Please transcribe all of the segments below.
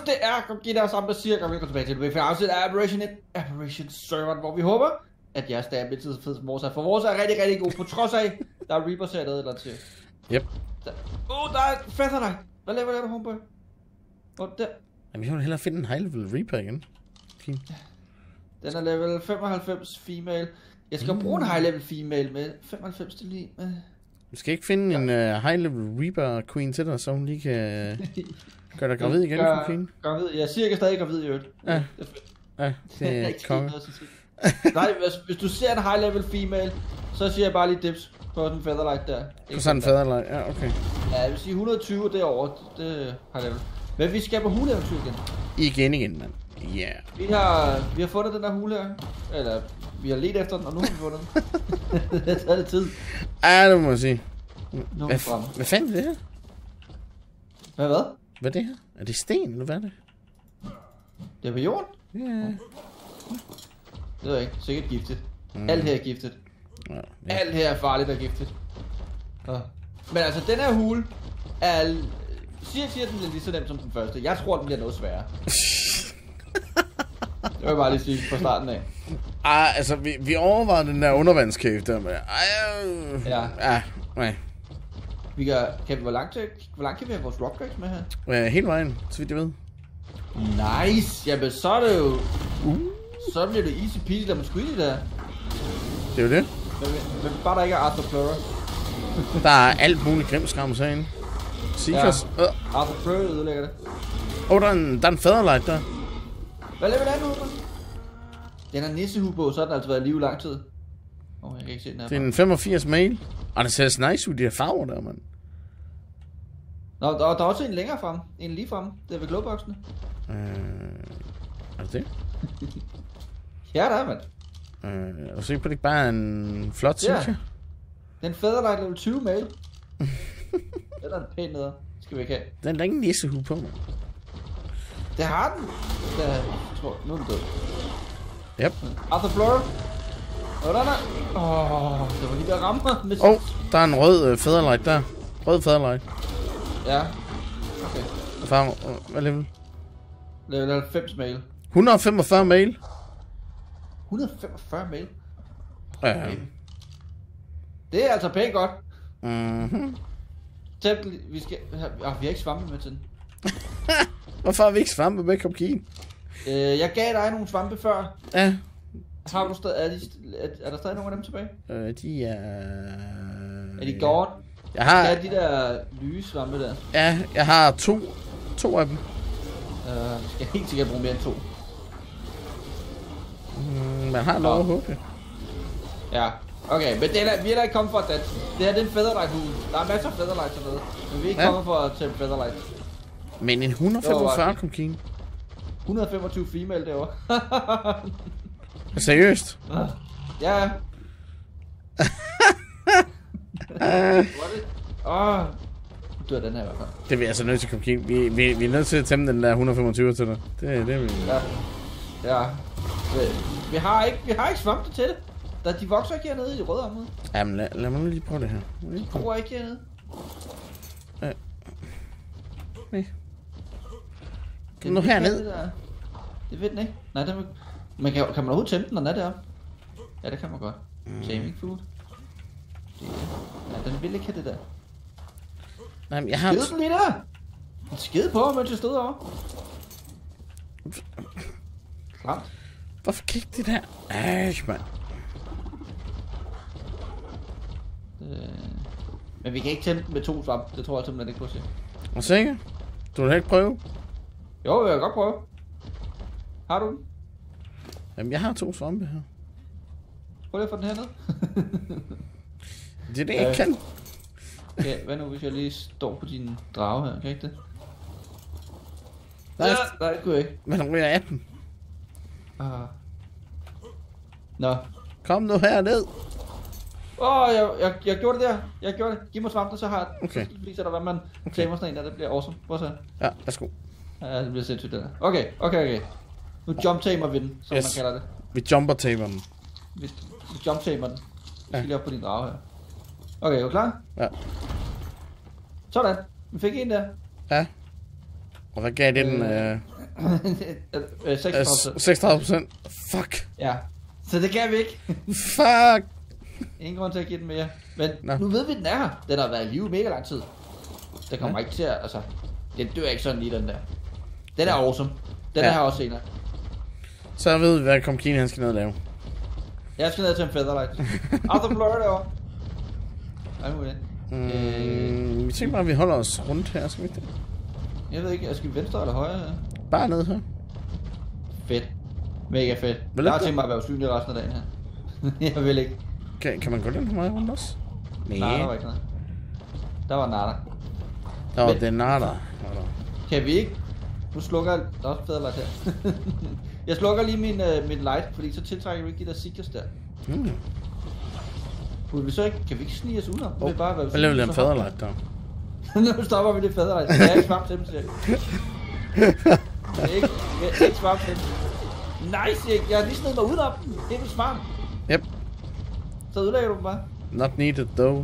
det er Komkin der sammen, der siger, at vi går tilbage til det. Vi får afsæt af Apparition serveren, hvor vi håber, at jeres dag er lidt så fed som vores er. For vores er rigtig, rigtig god, på trods af, der er Reaper sat eller til. Yep. Der er Featherlight. Hvad laver du, Homeboy? Der. Jamen, jeg vil hellere finde en high level Reaper igen. Fint. Den er level 95 female. Jeg skal bruge en high level female med 95 til lige med. Du skal ikke finde en high level Reaper queen til dig, så hun lige kan gøre dig gravid igen, Queen? Gravid. Jeg siger ikke stadig gravid i øvrigt. Ja. Ja, det er konge. Nej, hvis du ser en high level female, så siger jeg bare lige dips på den Featherlight der. På sådan en Featherlight, ja, okay. Ja, jeg vil sige 120 derovre, det har level. Men vi skal på huleeventyr igen. Igen, mand. Ja. Yeah. Vi har fundet den der hule her. Eller, vi har let efter den, og nu har vi fundet den. Det har taget lidt tid. Ja, det må jeg sige. Hvad fanden er det her? Hvad? Hvad er det her? Er det sten, eller hvad er det? Det er på jorden? Ja. Yeah. Det ved jeg ikke. Sikkert giftigt. Alt her er giftigt. Ja. Alt her er farligt og giftigt. Men altså, den her hule er... Siger den bliver lige så nemt som den første. Jeg tror, den bliver noget sværere. Det vil jeg bare lige sige fra starten af. Altså, vi overvejede den der undervandscave der med. Ja. Nej. Hvor langt kan vi have vores rock drakes med her? Ja, hele vejen, så vidt jeg ved. Nice! Jamen, så er det jo... Så bliver det easy peasy, der man squeeze der. Det er jo det. Men bare der ikke er Arthur Pleurer. Der er alt muligt krimskram herinde. Seekers. Ja. Arthur Pleurer ødelægger det. Der er en Featherlight der. Hvad lever den nu? Den er nissehue, så har den altså været i live lang tid. Jeg kan ikke se den her. Det er en 85 mail. Og det ser nice ud, de her farver der, mand. Nå, der er også en længere frem. En lige frem. Det er ved glowboxene. Er det det? Ja, der er, mand. Er du sikker på, det ikke bare er en flot seeker? Den Featherlight level 20 mail. Den er en pæn neder. Skal vi ikke have. Den er der ingen nissehue på, mand. Det har den. Jeg tror, nu er den død. Yep. Arthur Pleurer. Hvordan er? Det var lige ved at ramme mig. Der er en rød Featherlight der. Rød Featherlight. Ja. Okay. Hvad level? Level 90 mail. 145 mail. 145 mail? Ja. Det er altså pænt godt. Mhm. Vi har ikke svampe med til den. Hvorfor har vi ikke svampe med, Komkin? Jeg gav dig nogle svampe før. Ja. Har du stadig, er der stadig nogle af dem tilbage? De er... Er de gone? Jeg har... Skal de der lyse svampe der? Ja, jeg har to af dem. Skal jeg helt sikkert bruge mere end 2. Man har noget at håbe. Ja, okay, men vi er da ikke kommet for at danse. Det her det er en Featherlight hule. Der er masser af Featherlights hernede. Men vi er ikke kommet for at tage Featherlight. Men en 145 Komkin. 125 female derovre. Seriøst? Ja. Du er den her i hvert fald. Det er vi altså nødt til, Komkin. Vi er nødt til at tæmme den der 125 til dig. Det er vi. Ja. Vi har ikke svampe til det. De vokser ikke hernede i det røde område. Jamen lad mig lige prøve det her. De gror ikke hernede. Ja. Nej. Kom nu herned. Det ved den ikke. Nej, men kan man overhovedet tæmme den, når den er deroppe? Ja, det kan man godt. Taming food. Ja, den vil ikke have det der. Nej, men jeg har... Skid den lige der! En skid på, mens jeg stod over. Klamt. Hvorfor kan ikke det der? Mand. Men vi kan ikke tæmme den med 2 svamp. Det tror jeg simpelthen ikke på at se. Er du sikker? Du vil ikke prøve? Jo, jeg vil godt prøve. Har du den? Jamen, jeg har 2 svampe her. Prøv lige at få den hernede. Det er det, jeg kan. Ja, hvad nu hvis jeg lige står på din drage her? Kan ikke det? Nej, det kunne jeg ikke. Men ryger af dem. Nå. Kom nu herned. Jeg gjorde det der. Jeg gjorde det. Giv mig svampen, så har jeg det. Okay. Så viser der, hvad man tamer sådan en der. Det bliver awesome. Prøv at se. Ja, værsgo. Ja, det bliver sindssygt det der. Okay. Nu jump-tamer vi den, som man kalder det. Vi jumper-tamer den. Vi jump-tamer den. Vi skal lige op på din drage her. Okay, er du klar? Ja. Sådan. Vi fik en der. Ja. Og hvad gav det den? 36%. Fuck. Ja. Så det kan vi ikke. Fuck. Ingen grund til at give den mere. Men nu ved vi, den er her. Den har været i live mega lang tid. Den kommer ikke til at, altså... Den dør ikke sådan lige, den der. Den er awesome. Den er her også senere. Så ved vi, hvad Comkini han skal ned og lave. Jeg skal ned til en Featherlight. Arthur Blur derovre. Ej, nu er det. Vi tænker bare, at vi holder os rundt her, skal vi ikke det? Jeg ved ikke, skal vi venstre eller højre? Bare ned her. Fedt. Mega fedt. Jeg har tænkt mig at være usynlig resten af dagen her. Jeg vil ikke. Kan man gå den her meget rundt også? Nej, der var ikke noget. Der var nada. Der var den nada. Kan vi ikke? Nu slukker jeg... Der er også Featherlight her. Jeg slukker lige min light, fordi så tiltrækker vi ikke de der seekers der. Kunne vi så ikke... Kan vi ikke snige os udenom? Hvad laver vi den Featherlight der? Nu stopper vi det Featherlight. Jeg er ikke svamp til dem, siger jeg. Ikke svamp til dem. Nice, jeg har lige snedet mig udenom den. Det er vel smart. Yep. Så ødelægger du dem bare. Not needed though.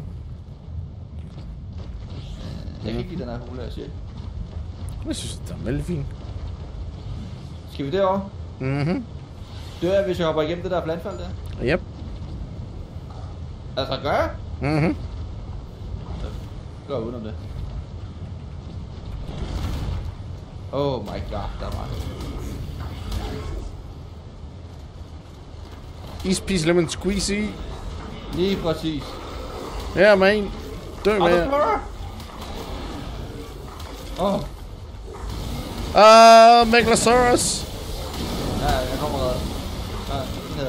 Jeg kan ikke lide den her hule, jeg siger. Jeg synes, det er veldig fint. Skal vi derovre? Dør jeg, hvis jeg hopper igennem det der blandfald der? Yep. Altså, gør jeg? Så går jeg udenom det. Oh my god, der er meget. East Peace Lemon Squeezy. Lige præcis. Ja, man. Dø med jer. Megalosaurus. Ja, jeg kommer redder. Ja, ned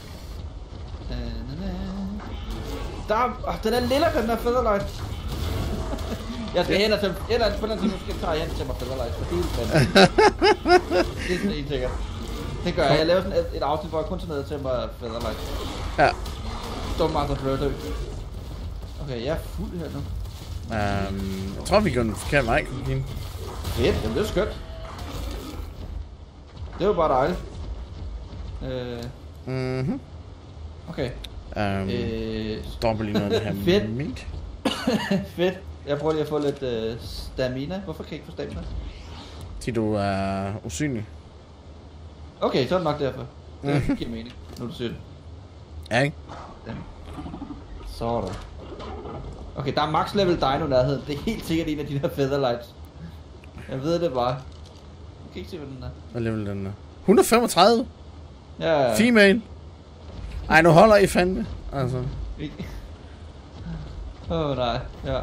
der. Den er lille, den der Featherlight. Jeg skal hen og til... Eller på den tid, nu skal jeg tage hen til mig Featherlight. For hele fanden. Det er sådan en sikkert. Det gør jeg. Jeg laver sådan et afsnit, hvor jeg kun tager ned til mig Featherlight. Ja. Dum Arthur Blur dø. Okay, jeg er fuld her nu. Jeg tror, vi går den forkerte vej, Comkini. Fedt, jamen det er skønt. Det var bare dejligt. Okay. Stopper lige noget af det her fedt. meat. Fedt. Jeg prøver lige at få lidt stamina. Hvorfor kan jeg ikke få stamina? Fordi du er usynlig. Okay, så er det nok derfor. Det giver mening, nu du siger det. Ja, ikke? Sådan. Okay, der er max level dino nærheden. Det er helt sikkert en af de der Featherlights. Jeg ved det bare. Jeg kan ikke se, hvad den er. Hvad level den er? 135? Ja. Female. Ej, nu holder I fandme. Altså. Nej, ja.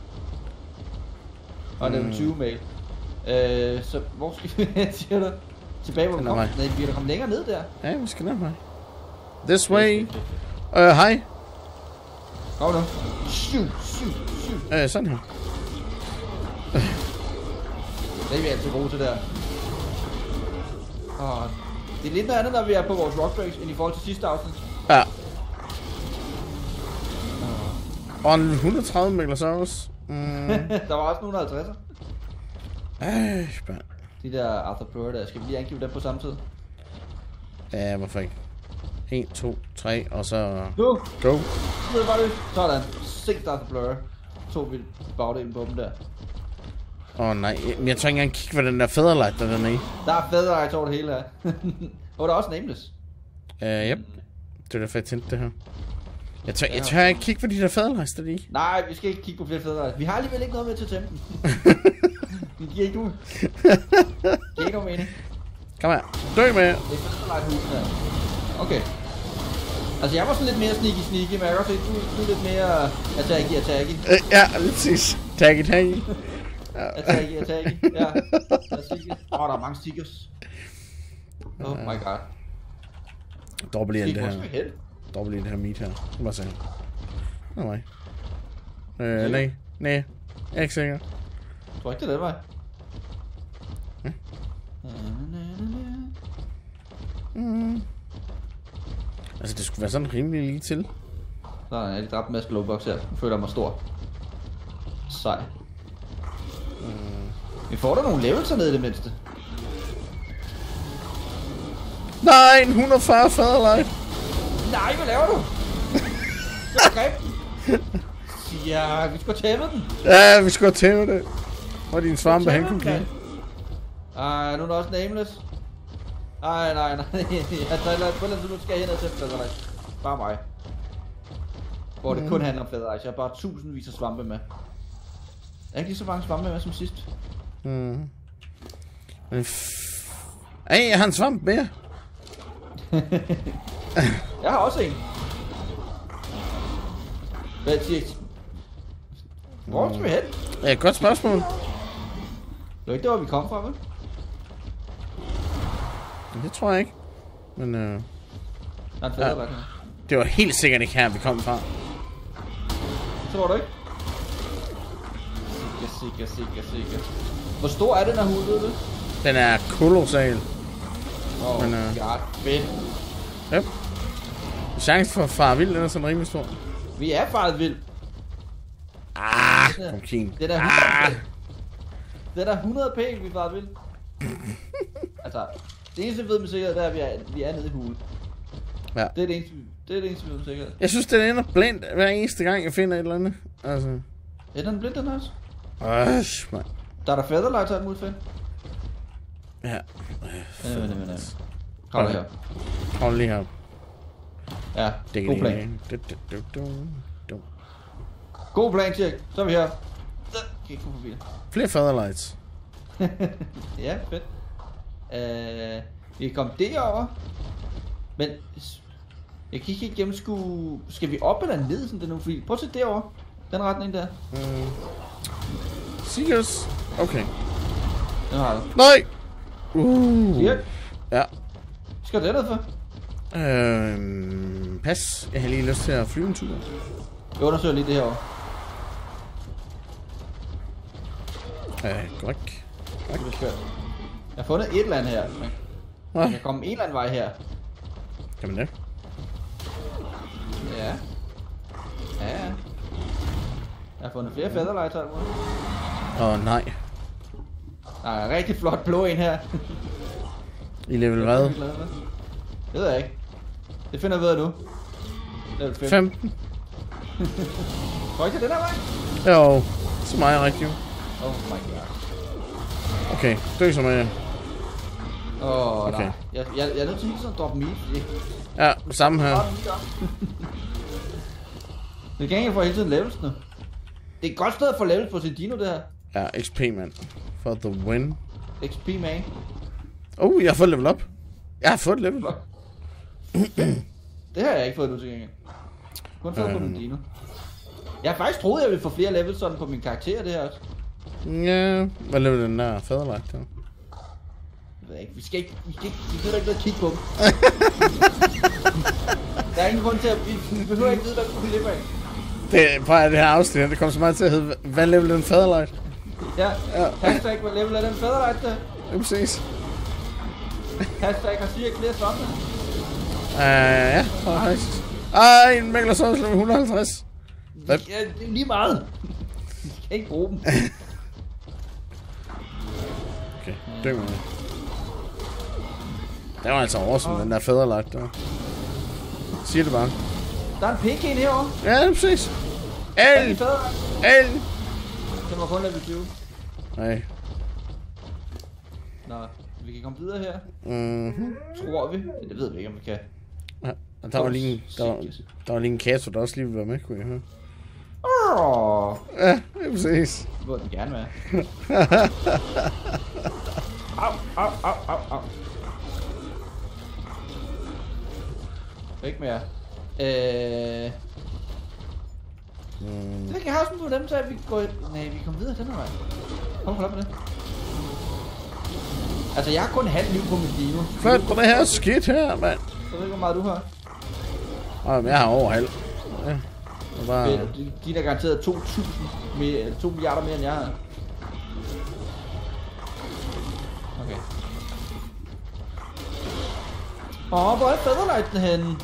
Og level 20 mail. Så hvor skal vi hen, siger du? Tilbage hvor vi kommer? Nej, vi er da kommet længere ned der. Ja, vi skal ned This way. Hej. Kom nu. Shoot. Sådan her. Det er vi altid gode til der. Det er lidt noget andet, når vi er på vores rock breaks, end i forhold til sidste afsnit. Ja. Og en 130 Megalosaurus. Der var også nogle 50'er. Spænd. De der Arthur Blur der, skal vi lige angive dem på samme tid? Ja, hvorfor ikke? 1, 2, 3, og så... Go! Go! Sådan. Sigt Arthur Blur. Tog vi bagdelen på dem der. Nej, men jeg tror ikke engang kigge, hvad den der Featherlight der den er i. Der er Featherlight over det hele her. Og der er også Nameless. Yep. Det er derfor jeg tændte det her. Jeg tør ikke kigge på de der Featherlights der i. Nej, vi skal ikke kigge på flere Featherlights. Vi har alligevel ikke noget med til at tæmme dem. Det giver ikke ud. Det giver ikke nogen mening. Kom her. Dø med jer. Det er Featherlight hus her. Okay. Altså jeg var sådan lidt mere sneaky, men jeg kan godt se, du er lidt mere attacky. Ja, lige præcis. Taggy. Attacky. Ja. Der er mange stickers. Oh my god. Dobbelt i det her. Dobbelt i det her meat her. Det var sådan. Nej. Nej. Jeg er ikke sikker. Jeg tror ikke, det er den vej. Altså, det skulle være sådan rimelig lige til. Så er jeg dræbt en masse glowbox her. Nu føler jeg mig stor. Sej. Vi får da nogle levels hernede i det mindste. Nej, en 140 Featherlight. Nej, hvad laver du? Det er greb. Ja, vi skal tæmme den. Ja, vi skal tæmme det. Hvor er din svampe hen, Comkini? Ej, nu er der også nameless. Ej, nej. Jeg tager på den, så nu skal jeg hen og sætte Featherlight. Bare mig. Hvor det kun handler om Featherlight. Jeg har bare tusindvis af svampe med. Jeg har ikke lige så mange svampe med som sidst. Ej, jeg har en svamp mere. Jeg har også en. Hvad siger I? Hvor skal vi hen? Ja, godt spørgsmål. Det var ikke der, hvor vi kom fra, vel? Det tror jeg ikke. Men Der er en Featherlight her. det var helt sikkert ikke her, vi kom fra. Tror du ikke? Sikker. Hvor stor er den her hul, ved du? Den er kolossal. Åh, Men, god, fedt. Yep. Chancen for at fare vild, den er sådan rimelig stor. Vi er faret vild. Kom Keen. Det er da 100 Det er da 100 pænt, vi er faret vild. Altså, det eneste vi ved med sikkerhed, det er, at vi er nede i hulen. Ja. Det er det eneste, vi ved med sikkerhed. Jeg synes, den ender blindt hver eneste gang, jeg finder et eller andet. Altså. Er den blind, den også? Man. Der er der Featherlight til alt muligt fedt. Ja. Kom her. Hold lige her. Ja, god plan. God plan, Tjek. Så er vi her. Kan ikke få forbi. Flere Featherlights. Ja, fedt. Vi kan komme derover. Men jeg kan ikke gennemskue. Skal vi op eller ned sådan det nu? Fordi prøv at se derovre. Den retning der. Seekers. Okay. Den har du. Nej! Tjek. Ja. Skal du derned for? Pas. Jeg har lige lyst til at flyve en tur. Jeg undersøger lige det herovre. Godt. Det er skørt. Jeg har fundet et eller andet her. Jeg kan komme en eller anden vej her. Kan man det? Ja. Jeg har fundet flere Featherlights her. Nej. Der er en rigtig flot blå en her. I level hvad? Det ved jeg ikke. Det finder vi ud af nu. Level 15. Tror ikke, det er den her vej? Jo. Så meget rigtigt. Oh my god. Okay, dø så med. Okay. Okay. Nej. Jeg er nødt til hele tiden at droppe meat, fordi... Ja, samme her. Det kan ikke få hele tiden levels nu. Det er et godt sted at få levels på sin dino, det her. Ja, XP, mand. For the win. XP, man. Jeg har fået level up. Jeg har fået level. Det har jeg ikke fået nu til gengæld. Kun fået på min dino. Jeg har faktisk troet, at jeg ville få flere levels sådan på min karakter, det her også. Ja, hvad level den der Featherlight der? Jeg ved ikke, vi behøver ikke at kigge på dem. Der er ingen grund til at, vi behøver ikke vide, hvad vi kunne af. Det er bare det her afsnit, det kommer så meget til at hedde, hvad level den Featherlight? Ja. Hashtag, hvad level er den Featherlight der? Ja, præcis. Hashtag har Sirik flere svampe. Ja, faktisk. En Megalosauros level 150. Ja, det er lige meget. Vi kan ikke bruge dem. Okay, dø med det. Det var altså awesome, den der Featherlight der. Siger det bare. Der er en pink en herovre. Ja, det er præcis. El! Den var kun level 20. Nej. Nå, vi kan komme videre her. Mhm. Tror vi. Det ved vi ikke, om vi kan. Ja, der var lige en kasse, der også lige ville være med, kunne jeg høre. Ja, det er præcis. Det burde den gerne være. Au. Ikke mere. Det kan have sådan på dem, så vi går... Nej, vi kommer videre den her vej. Hold op med det. Altså, jeg har kun halv liv på min dino. Født på det her skidt her, mand. Så ved ikke, hvor meget du har. Men jeg har over halv. Ja. Bare... De er garanteret 2 milliarder mere, end jeg har. Okay. Hvor er Featherlighten henne?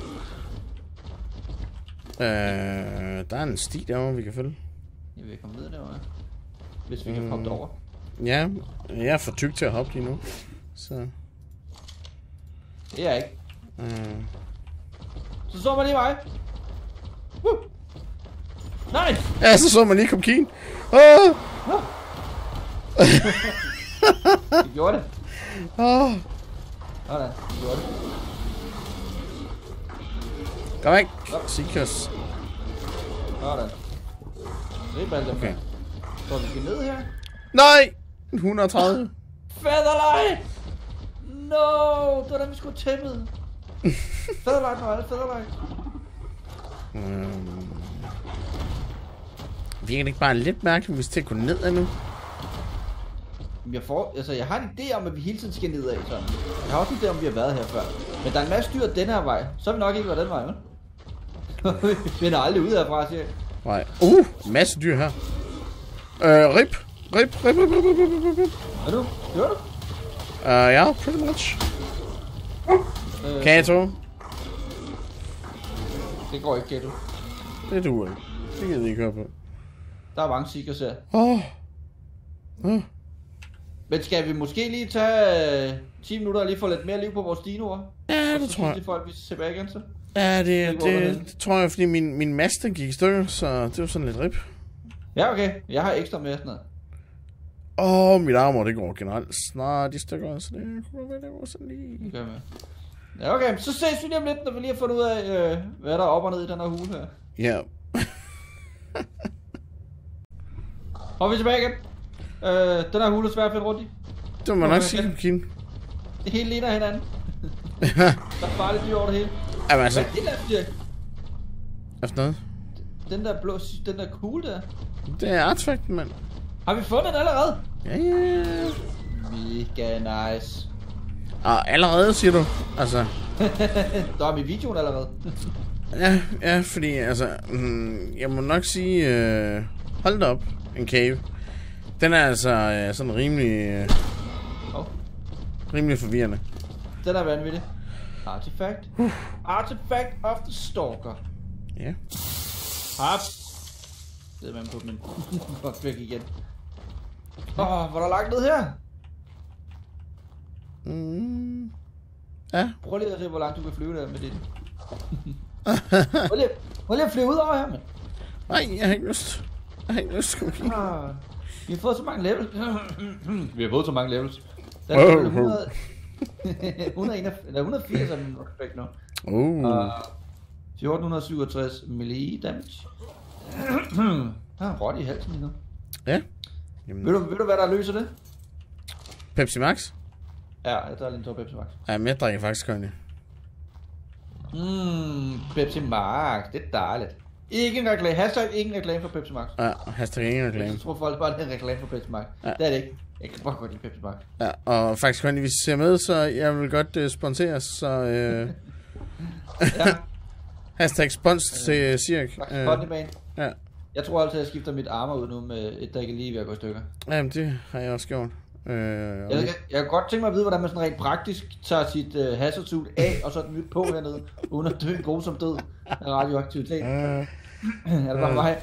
Der er en sti derovre, vi kan følge. Jeg vil komme videre derovre. Hvis vi kan hoppe over. Ja, jeg er for tyk til at hoppe lige nu. Så... Det er jeg ikke. Så man lige mig. Nej! Ja, så man lige kom keen. Vi gjorde det. Sådan, vi gjorde det. Kom væk. Seekers. Sådan. Det er okay. Så vi skal ned her. Nej! 130. Featherlight! No! Det var da, vi skulle tæmmet. Featherlight nu, alle Featherlight. Virker det ikke bare lidt mærkeligt, hvis det går ned nu? Jeg har en idé om, at vi hele tiden skal nedad sådan. Jeg har også en idé om, at vi har været her før. Men der er en masse dyr den her vej. Så har vi nok ikke været den vej, vel? Vi er aldrig ude herfra, siger jeg. Nej. Masse dyr her. Rip. Er du? Gør du? Ja, pretty much. Kato. Det går ikke, Kato. Det duer ikke. Det gider vi ikke høre på. Der er mange seekers her. Men skal vi måske lige tage 10 minutter og lige få lidt mere liv på vores dinoer? Ja, det tror jeg. Og så folk, vi ser tilbage igen så? Ja, det tror jeg, fordi min master gik i stykker, så det var sådan lidt rip. Ja, okay. Jeg har ekstra med sådan noget. Mit armor, det går generelt snart i stykker, så det kunne være, det var sådan lige... Okay, med. Ja, okay. Så ses vi lige om lidt, når vi lige har fundet ud af, hvad der er op og ned i den her hule her. Ja. Og vi er tilbage igen. Den her hule er svært at finde rundt i. Det må man nok sige, Kim. Det hele ligner hinanden. Der er farligt dyr over det hele. Jamen altså... Hvad er det, Lafjæk? Efter noget? Den der blå, den der kugle der. Det er artefakten, mand. Har vi fundet den allerede? Ja. Mega nice. Allerede, siger du? Altså... Der er i videoen allerede. ja, fordi altså... jeg må nok sige... hold da op. En cave. Den er altså sådan rimelig... rimelig forvirrende. Den er vanvittig. Artifact. Artifact of the Stalker. Ja. Hop. Det er man på min væk igen. Hvor der langt ned her? Ja. Prøv lige at se, hvor langt du kan flyve der med det. Prøv lige at flyve ud over her, mand. Nej, jeg har ikke lyst. Vi har fået så mange levels. Vi har fået så mange levels. Der er 180 af min respekt nu. 1467 melee damage. Der er en rotte i halsen lige nu. Ja. Jamen. Ved du hvad der løser det? Pepsi Max? Ja, jeg tager lige en tår Pepsi Max. Ja, men jeg drikker faktisk kun. Pepsi Max, det er dejligt. Ikke en reklame. Hashtag ikke en reklame for Pepsi Max. Ja, hashtag ikke en reklame. Jeg tror folk bare, det er en reklame for Pepsi Max. Ja. Det er det ikke. Jeg kan bare godt lide Pepsi Max. Ja, og faktisk kun, hvis I ser med, så jeg vil godt sponseres, så... Ja. Hashtag spons til Cirk. Ja. Jeg tror altid, at jeg skifter mit armor ud nu med et, der ikke lige ved at gå i stykker. Jamen, det har jeg også gjort. Jeg kan godt tænke mig at vide, hvordan man sådan rent praktisk tager sit hazard suit af, og så et nyt på hernede, uden at dø en god som død af radioaktivitet. Er det bare mig?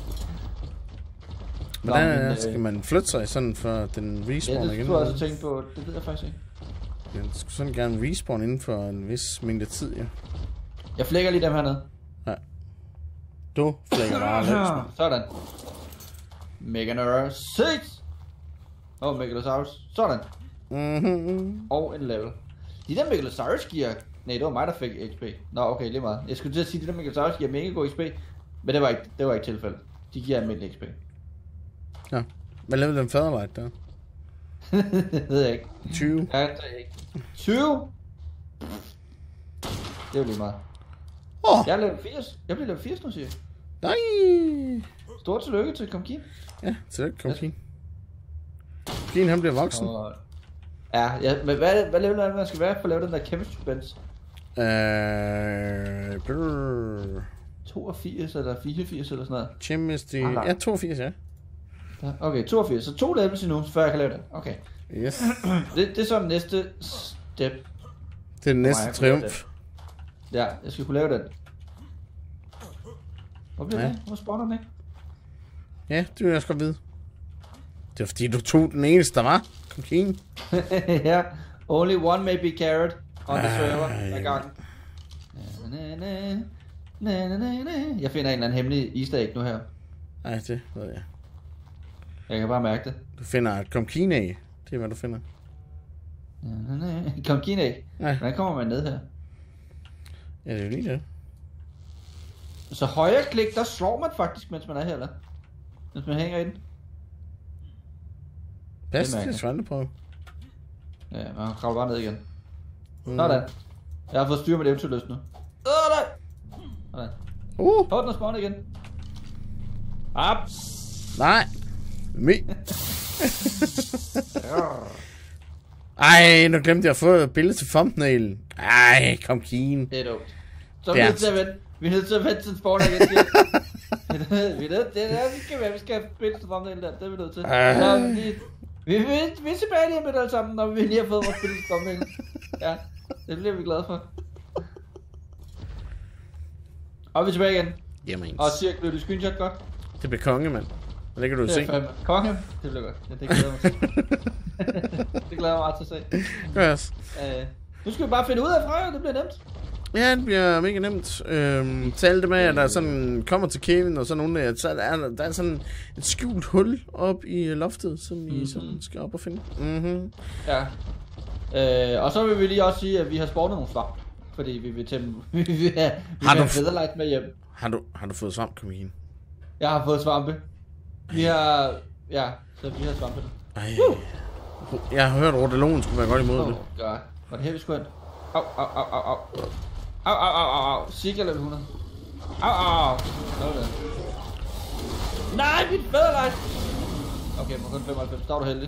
Hvordan skal man flytte sig sådan for den respawn igen? Ja, det skulle jeg altså tænke på. Det ved jeg faktisk ikke. Jeg skulle sådan gerne respawn inden for en vis mængde tid, ja. Jeg flækker lige dem hernede. Ja. Du flækker bare lidt. Sådan. Meganeurus 6! Megalosaurus. Sådan. Og en level. De der Megalosaurus giver... Nej, det var mig, der fik XP. Nå, okay, lige meget. Jeg skulle til at sige, at de der Megalosaurus giver mega god XP. Men det var ikke tilfældet. De giver almindelig XP. Ja. Hvad lavede den Featherlight der? Det ved jeg ikke. 20. Ja, det ved jeg ikke. 20? Det er jo lige meget. Jeg er level 80. Jeg bliver level 80 nu, siger jeg. Nej! Stort tillykke til Komkin. Ja, tillykke Komkin. Komkin, han bliver voksen. Ja, men hvad level er det, man skal være for at lave den der chemistry bench? 82 eller 84 eller sådan noget. Chemistry... Ja, 82, ja. Okay, 82. Så 2 levels endnu, før jeg kan lave det. Okay. Yes. Det er så næste step. Det er den næste triumf. Ja, jeg skal kunne lave den. Hvor bliver det? Hvor spawner den ikke? Ja, det vil jeg også godt vide. Det var fordi, du tog den eneste, der var. Komkin. Ja, only one may be carried on the server ad gangen. Jeg finder en eller anden hemmelig easter egg nu her. Nej, det ved jeg. Jeg kan bare mærke det. Du finder et Komkin af. Det er, hvad du finder. Kom, giv en æg. Ja. Hvordan kommer man ned her? Ja, det er jo lige det. Så højre klik, der slår man faktisk, mens man er her, eller? Mens man hænger i den. Pas, det er svært på. Ja, man kravler bare ned igen. Sådan. Jeg har fået styr med det eventyrløst nu. Sådan. På den og spawn igen. Op. Nej. Ej, nu glemte jeg at få et billede til thumbnail. Ej, kom Keen. Det er dumt. Så er vi nødt til at vente. Vi er nødt til at vente til spawner igen. Vi er nødt. Det er det, vi skal være. Vi skal have billede til thumbnail der. Det er vi nødt til. Vi er tilbage lige med det alle sammen, når vi lige har fået vores billede til thumbnail. Ja, det bliver vi glade for. Og vi er tilbage igen. Jamen. Og cirka blev det screenshot godt. Det bliver konge, mand. Hvad ligger du se? Konge? Det bliver godt. Ja, det glæder mig til. Det glæder mig meget til at se. Yes. Nu skal vi bare finde ud af fra, det bliver nemt. Ja, det bliver mega nemt. Til alt det med, at der sådan kommer til Kevin og sådan nogle, så der er sådan et skjult hul op i loftet, som I sådan skal op og finde. Ja. Og så vil vi lige også sige, at vi har spawnet nogle svamp. Fordi vi vil tæmme... vi vil have Featherlight med hjem. Har du fået svamp, Kevin? Jeg har fået svampe. Vi har... Ja, så vi har svampe. Ej. Jeg har hørt, at Rotalon skulle være godt imod det. God. Var det her, vi skulle hen? Au. Cirka level 100. Au. Sådan. Nej, mit Featherlight! Okay, man kun 95. Der var du heldig.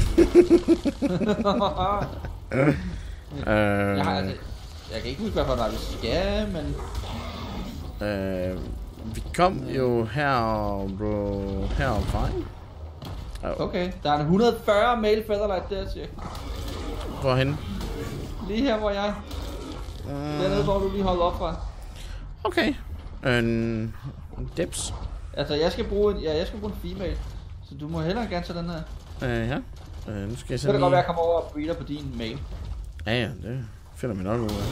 Jeg kan ikke huske, hvad vej vi skal, men... Vi kom jo herfra. Okay, der er en 140 male Featherlight der, siger. Hvorhen? Lige her, hvor jeg... Dernede, hvor du lige holder op fra. Okay. Dips. Altså, jeg skal bruge en female. Så du må hellere gerne tage den her. Ja. Nu skal jeg så det godt være, at jeg kommer over og breeder på din male. Ja, det finder vi nok ud af.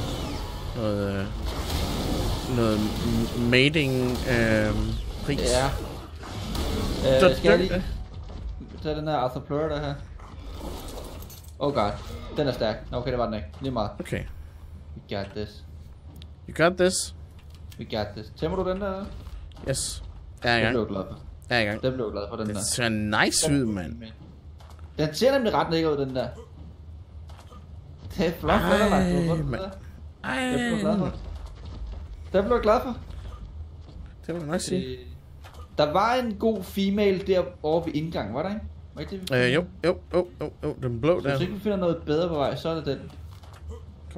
Noget mating pris. Ja. Skal jeg lige tage den her Arthur Plur der her? Oh god, den er stærk. Okay, det var den ikke. Lige meget. Okay. We got this. You got this? We got this. Tæmmer du den der? Yes. Jeg er i gang. Den blev glad for. Jeg er i gang. Den blev glad for, den der. Det ser nice ud, mand. Den ser nemlig ret lækker ud, den der. Det er flot, Featherlight. Den blev glad for. Den blev glad for. Det må du nok sige. Der var en god female derovre ved indgangen, var der ikke? Var ikke det, vi jo, den blå der. Hvis ikke vi finder noget bedre på vej, så er det den. Kom.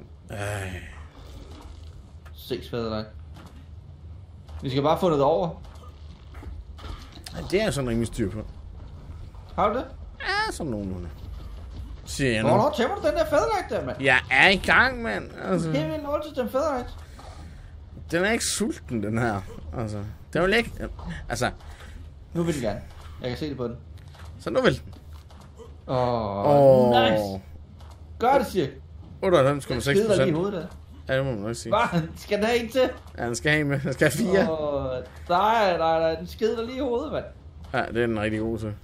6 Featherlight. Vi skal bare få det over. Det er sådan rimelig styr på. Har du det? Ja, sådan nogenlunde. Siger jeg nu. Hvornår tæmmer du den der Featherlight der, mand? Jeg er i gang, mand. Altså. Helt vildt noget til den Featherlight. Den er ikke sulten, den her. Altså, det vil ikke... Altså... Nu vil den gerne. Jeg kan se det på den. Så nu vil den. Nice. Gør det, siger. 98,6%. Den skider lige i hovedet der. Ja, det må man nok sige. Hvad? Skal den have en til? Ja, den skal have en med. Den skal have 4. Nej. Den skider lige i hovedet, mand. Ja, det er den rigtig god til.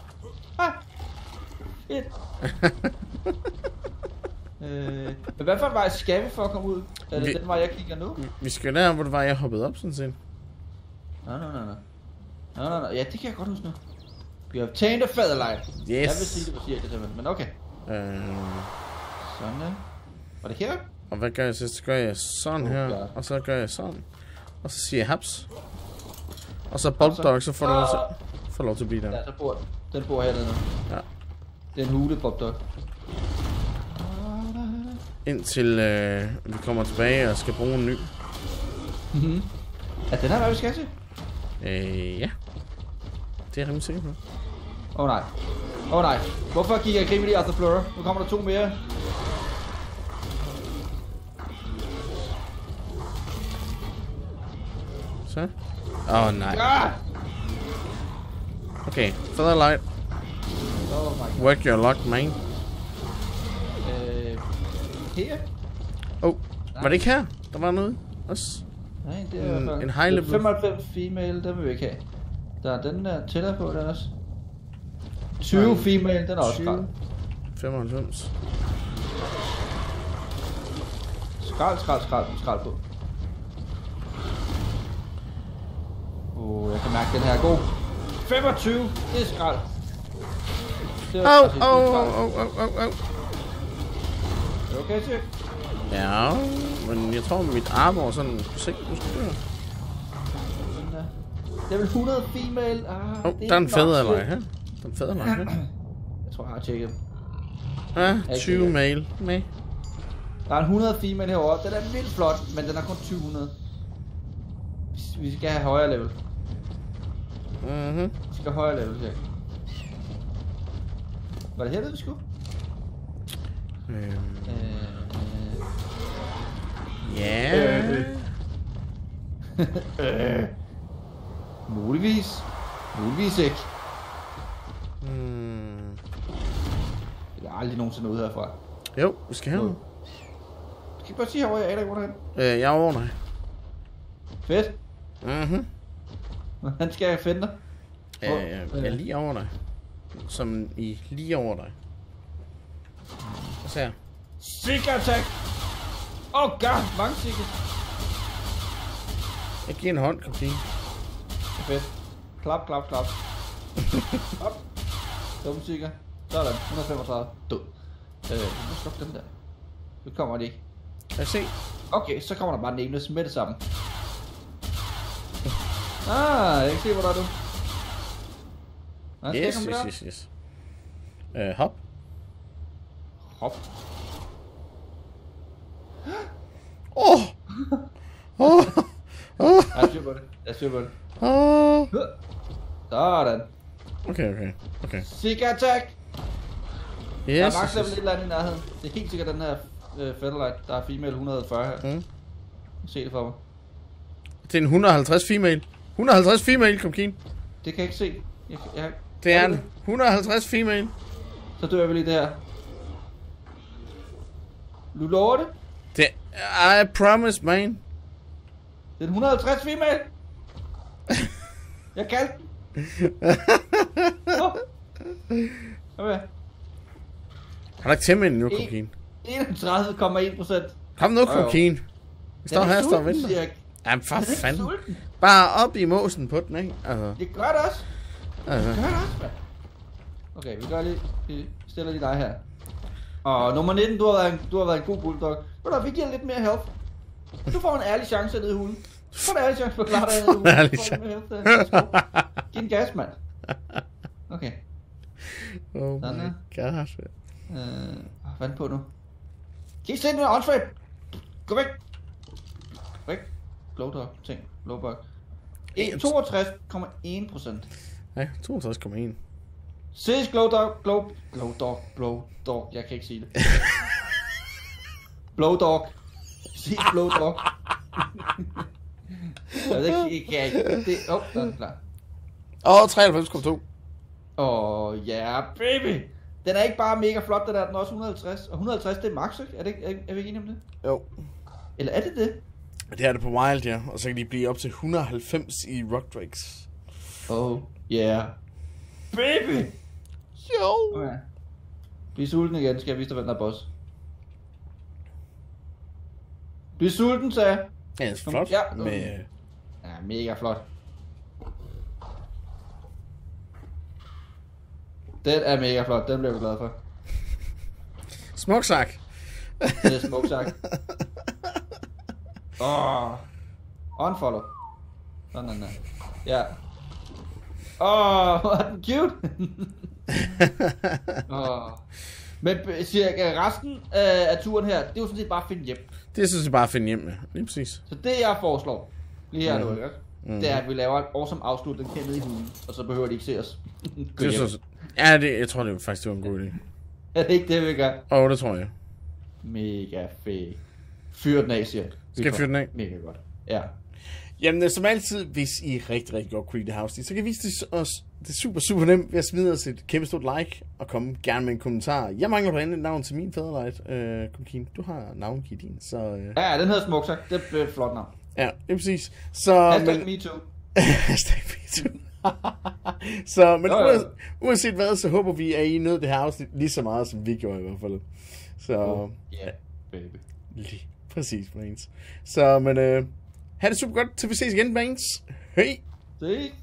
Hvad for en vej skal vi for at komme ud? Er det den vej, jeg kigger nu? Vi skal der, hvor det var, jeg hoppede op, sådan set. Nej. Ja, det kan jeg godt huske nu. Vi har obtained a Featherlight. Yes. Jeg vil sige det på cirka simpelthen, men okay. Sådan der. Var det her? Og hvad gør jeg så? Så gør jeg sådan her, og så gør jeg sådan. Og så siger jeg haps. Og så Bulldog, så får du lov til at blive der. Ja, så bor den bor hernede nu. Ja. Det er en hule, Bulldog. Indtil vi kommer tilbage og skal bruge en ny. Er den her, hvad vi skal til? Ja. Det er jeg rimelig sikker på. Åh nej. Hvorfor gik jeg gribe i Arthur Plur? Nu kommer der 2 mere. Så. Nej. Okay, Featherlight. Work your luck, man. Her? Var det ikke her? Der var noget også. Nej, det er en high level. 95 female, den vil vi ikke have. Der er den der tæller på, der også. 20 female, den er også klar. 95. Skrald på. Jeg kan mærke, den her er god. 25, det er skrald. Au. Er du okay, Sir? Ja, men jeg tror, mit armor sådan på sigt, du skal dø. Det er vel 100 female. Der er en fed eller her. Der er en fed eller her. Jeg tror, jeg har tjekket. Ja, 20 male med. Der er en 100 female herovre. Den er vildt flot, men den er kun 200. Vi skal have højere level. Vi skal have højere level her. Var det her, vi skulle? Ja. Muligvis ikke. Jeg har aldrig nogensinde ud herfra. Jo, vi skal have. Skal I bare sige herovre, jeg er der ikke, hvordan? Jeg er over dig. Fedt. Han skal jeg finde dig. Jeg er lige over dig. Som i lige over dig. Hvad ser jeg? Sikker attack! God, mange sikker. Jeg giver en hånd, kom sige. Fedt. Klap. Op. Dum sikker. Sådan, 135. Død. Nu sluk den der. Nu kommer de ikke. Lad os se. Okay, så kommer der bare nameless med det samme. Jeg kan se, hvor der er du. Yes. Hop. Hop. Jeg styr på det. Sådan. Okay. Sikker attack! Yes. Der er max level et eller andet i nærheden. Det er helt sikkert den her Featherlight. Der er female 140 her. Se det for mig. Det er en 150 female. 150 female, kom Keen. Det kan jeg ikke se. Det er en 150 female. Så dør vi lige det her. Du lover det? I promise, man. Det er en 150 female. Jeg kaldte den. Okay. Har du ikke tæmmet nu, kom Keen? 31,1%. Kom nu, kom Keen. Vi står her og står og venter. Jamen for fanden. Bare op i måsen på den, ikke? Altså. Det gør det også. Okay, vi stiller lige dig her. Og nummer 19, du har været en god bulldog. Vi giver lidt mere health. Du får en ærlig chance nede i hulen. Du får en ærlig chance for at klare dig nede i hulen. Ærlig chance. Giv en gas, mand. Okay. Oh my god. Vand på nu. Kan I se den her åndssvagt? Gå væk. Glowdog, ting. Glowbug. 62,1%. Ja, 62,1. Ses Glowdog. Jeg kan ikke sige det. Blowdog. Ses Blowdog. Det kan jeg ikke. Der er den klar. 93,2. Ja, baby. Den er ikke bare mega flot, den er også 150. Og 150, det er max, ikke? Er vi ikke enige om det? Jo. Eller er det det? Det er det på Wild, ja. Og så kan de blive op til 190 i Rock Drakes. Yeah. Baby! Jo! Okay. Bliv sulten igen, skal jeg vise dig, hvem der er boss. Bliv sulten, sagde jeg. Ja, det er flot. Ja, med... mega flot. Den er mega flot, den bliver vi glad for. Smuksak. Det er smuksak. Unfollow. Sådan. Ja. Hvor er den cute. Men cirka resten af turen her, det er jo sådan set bare at finde hjem. Det synes jeg bare at finde hjem med. Lige præcis. Så det jeg foreslår, lige her nu, ikke? Det er, at vi laver en awesome afslutning her nede i hulen, og så behøver de ikke se os. Jeg tror det faktisk, det var en god idé. Er det ikke det, vi gør? Det tror jeg. Mega fedt. Fyr den af, siger jeg. Skal jeg fyre den af? Mega godt. Ja. Jamen, som altid, hvis I rigtig godt kunne lide det her afsnit, så kan I vise os det er super nemt ved at smide os et kæmpe stort like, og komme gerne med en kommentar. Jeg mangler blandt andet et navn til min Featherlight. Kumkin, du har navngivet din, så... Ja, den hedder Smuksak. Det er et flot navn. Ja, det er præcis. Så... Hashtag MeToo. Hashtag MeToo. Så, men Jo. uanset hvad, så håber vi, at I nød det her afsnit lige så meget, som vi gjorde i hvert fald. Så, Ja, baby. lige præcis, Brains. Så, men, ha' det super godt, til vi ses igen, Brains. Hej! Se.